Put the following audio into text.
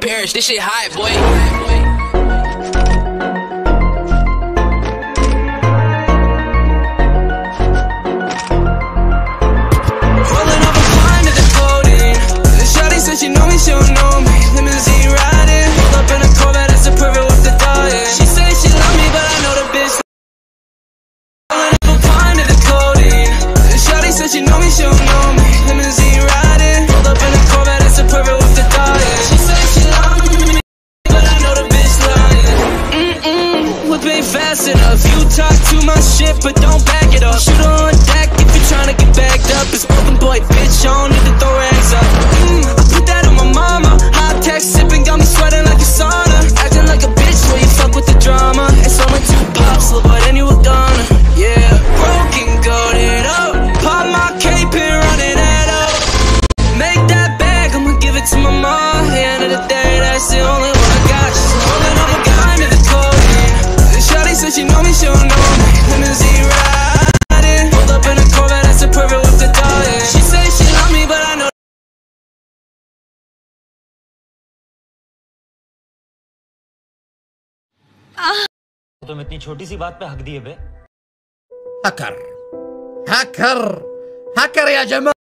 parents. This shit hot, boy. She know me, she don't know me. Limousine riding, pulled up in a Corvette, that's a perfect with the diet. She say she love me, but I know the bitch. Pulling up a pint of the codeine. Shawty said she know me, she don't know me. Limousine riding, pulled up in a Corvette, that's a perfect with the diet. She say she love me, but I know the bitch lying. Whip ain't fast enough. You talk too much shit, but don't back it up. Shoot her on deck if you're trying to get backed up. It's broken boy, bitch, I don't need to throw rags up. Mama, hot text sipping, got me sweating like a sauna. Acting like a bitch where you fuck with the drama. It's only 2 pops, little boy, then you were gonna. Yeah, broken, got it up. Pop my cape and run it up. Make that bag, I'ma give it to my mom. At the end of the day, that's the only one I got. She's holding up a gun to the codeine. Shawty said she know me, she don't know me. Limousine riding, pulled up in a Corvette, that's a perfect with the diet. She say she love me, but I know. तुम इतनी छोटी सी बात पे हक दिए बे। Hacker hacker hacker या जमा